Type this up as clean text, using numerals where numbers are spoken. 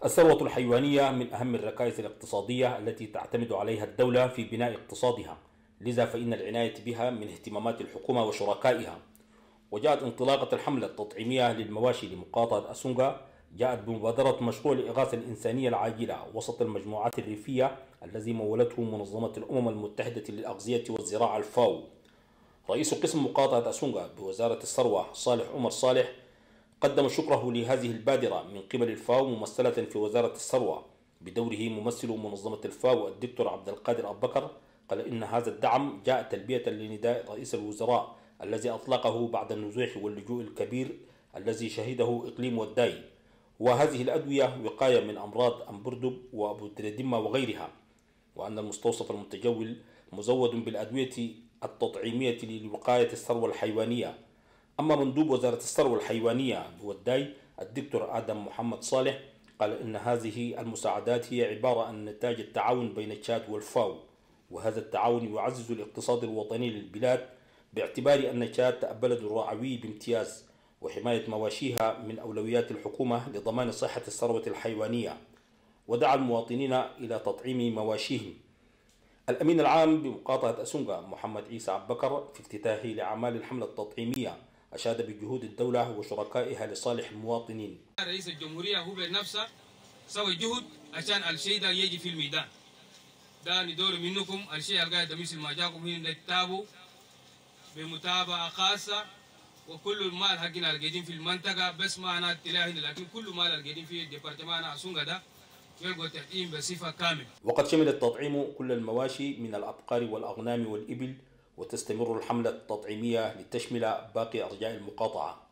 الثروة الحيوانية من أهم الركائز الاقتصادية التي تعتمد عليها الدولة في بناء اقتصادها، لذا فإن العناية بها من اهتمامات الحكومة وشركائها. وجاءت انطلاقة الحملة التطعيمية للمواشي لمقاطعة أسونغا جاءت بمبادرة مشروع الإغاثة الإنسانية العاجلة وسط المجموعات الريفية الذي مولته منظمة الأمم المتحدة للأغذية والزراعة الفاو. رئيس قسم مقاطعة أسونغا بوزارة الثروة صالح عمر صالح قدم شكره لهذه البادرة من قبل الفاو ممثلة في وزارة الثروة، بدوره ممثل منظمة الفاو الدكتور عبد القادر أبو بكر. قال إن هذا الدعم جاء تلبية لنداء رئيس الوزراء الذي أطلقه بعد النزوح واللجوء الكبير الذي شهده إقليم وداي، وهذه الأدوية وقاية من أمراض أمبردب وأبو تريديما وغيرها، وأن المستوصف المتجول مزود بالأدوية التطعيمية لوقاية الثروة الحيوانية. أما مندوب وزارة الثروة الحيوانية بوداي الدكتور آدم محمد صالح قال إن هذه المساعدات هي عبارة عن نتاج التعاون بين تشاد والفاو، وهذا التعاون يعزز الاقتصاد الوطني للبلاد باعتبار أن تشاد بلد رعوي بامتياز، وحماية مواشيها من أولويات الحكومة لضمان صحة الثروة الحيوانية. ودعا المواطنين إلى تطعيم مواشيهم. الأمين العام بمقاطعة أسونغا محمد عيسى عبد بكر في افتتاحه لأعمال الحملة التطعيمية أشاد بجهود الدولة وشركائها لصالح المواطنين. رئيس الجمهورية هو بنفسه سوى جهد عشان الشيء ده يجي في الميدان. ده ندور منكم الشيء القاعد مثل ما جاكم هنا تتابعوا بمتابعة خاصة، وكل المال حقنا القاعدين في المنطقة بس ما أنا تلاهي، لكن كل مال القاعدين في ديبارتمان أسونغا ده يلقوا تطعيم بصفة كاملة. وقد شمل التطعيم كل المواشي من الأبقار والأغنام والإبل، وتستمر الحملة التطعيمية لتشمل باقي أرجاء المقاطعة.